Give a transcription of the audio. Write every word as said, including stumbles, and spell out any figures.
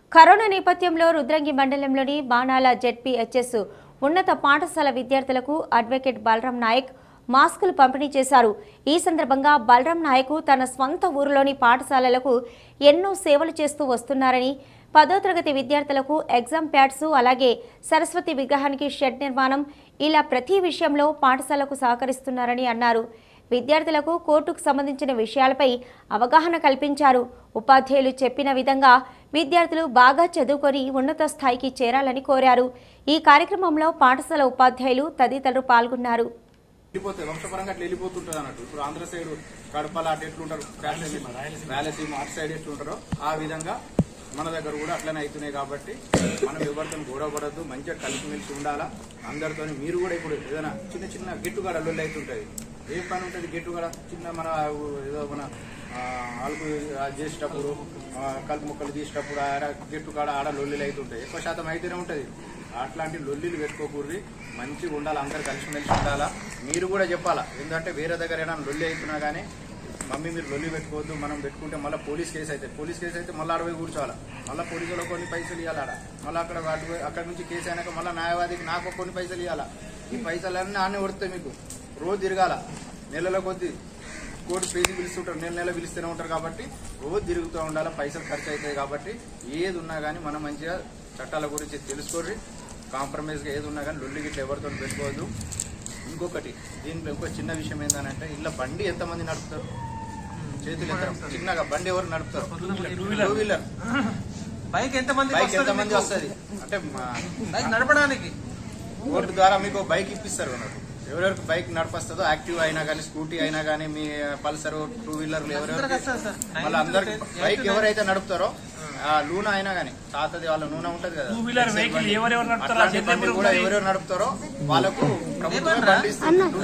Corona నేపథ్యంలో రుద్రంగి మండలంలోని బాణాల ZPHS ఉన్నత పాఠశాల విద్యార్థులకు అడ్వకేట్ బలరాం నాయక్ మాస్కులు పంపిణీ చేశారు। ఈ సందర్భంగా బలరాం నాయక్ తన స్వంత ఊరిలోని పాఠశాలలకు ఎన్నో సేవలు చేస్తూ వస్తున్నారని, పదో తరగతి విద్యార్థులకు ఎగ్జామ్ ప్యాడ్స్, అలాగే సరస్వతి విగ్రహానికి షెడ్ నిర్మాణం, ఇలా ప్రతి విషయంలో పాఠశాలకు సహకరిస్తున్నారని అన్నారు। విద్యార్థులకు కోర్టుకు సంబంధించిన విషయాలపై అవగాహన కల్పించారు। ఉపాధ్యాయులు చెప్పిన విధంగా విద్యార్థులు బాగా చదువుకొని ఉన్నత స్థాయికి చేరాలని కోరారు। ఈ కార్యక్రమంలో పాఠశాల ఉపాధ్యాయులు తదితరులు పాల్గొన్నారు। వంశపరంగా అట్లా వెళ్ళిపోతుంటారు అన్నట్టు ఇప్పుడు ఆంధ్ర సైడ్ కడపల అటు ఎట్లుంటారు, రాయలసీమ అటు సైడ్ ఎట్లుంటారో ఆ విధంగా మన దగ్గర కూడా అట్లనే అవుతున్నాయి। కాబట్టి మనం ఎవరితో గొడవపడద్దు, మంచిగా కలిసిమెలిసి ఉండాలా అందరితో। మీరు కూడా ఇప్పుడు ఏదైనా చిన్న చిన్న గిట్టుగాడ లొల్లి అవుతుంటది, ఏ పని ఉంటుంది గిట్టుగాడ చిన్న మన ఏదో మన అలుపు చేసేటప్పుడు కలుపు మొక్కలు తీసేటప్పుడు ఆడ గిట్టుగాడ ఆడ లొల్లిలు అవుతుంటాయి, ఎక్కువ శాతం అయితేనే ఉంటుంది। అట్లాంటి లొల్లిలు పెట్టుకోకూడదు, మంచిగా ఉండాలి, అందరు కలిసిమెలిసి ఉండాలా। మీరు కూడా చెప్పాలా, ఎందుకంటే వేరే దగ్గర ఏదైనా లొల్లి అవుతున్నా కానీ మమ్మీ మీరు లొల్లి పెట్టుకోవద్దు, మనం పెట్టుకుంటే మళ్ళీ పోలీస్ కేసు అయితే పోలీస్ కేసు అయితే మళ్ళీ అరవై కూర్చోవాలా, మళ్ళీ పోలీసులో కొన్ని పైసలు ఇవ్వాలి ఆడ, మళ్ళీ అక్కడ వాటి అక్కడ నుంచి కేసు అయినాక మళ్ళీ న్యాయవాదికి నాకు కొన్ని పైసలు ఇవ్వాలా। ఈ పైసలన్నీ ఆనే పడుతాయి, మీకు రోజు తిరగాల, నెలలో కొద్ది కోర్టు పేజీ పిలుస్తుంటారు, నెల నెల పిలుస్తూనే ఉంటారు। కాబట్టి రోజు తిరుగుతూ ఉండాలి, పైసలు ఖర్చు అవుతాయి। కాబట్టి ఏది ఉన్నా కానీ మనం మంచిగా చట్టాల గురించి తెలుసుకోర్రి, కాంప్రమైజ్గా ఏది ఉన్నా కానీ లొల్లి గిట్ల ఎవరితో పెట్టుకోవద్దు। ఇంకొకటి దీంట్లో ఇంకో చిన్న విషయం ఏంటంటే, ఇలా బండి ఎంతమంది నడుపుతారు, చేతులు ఎంత చిన్నగా బండి ఎవరు నడుపుతారు, టూ వీలర్ బైక్ ఎంతమంది బైక్ ఎంతమంది వస్తుంది అంటే నడపడానికి కోర్టు ద్వారా మీకు బైక్ ఇప్పిస్తారు అన్నట్టు। ఎవరెవరికి బైక్ నడిపస్తుందో, యాక్టివ్ అయినా కానీ స్కూటీ అయినా కానీ మీ పల్సర్ టూ వీలర్లు ఎవరెవరికి మళ్ళీ అందరికి బైక్ ఎవరైతే నడుపుతారో లూనా అయినా కానీ తాతది వాళ్ళ నూనె ఉంటది కదా, అట్లాంటి బండి కూడా ఎవరెవరు నడుపుతారో వాళ్ళకు ప్రభుత్వం బండి ఇస్తుంది।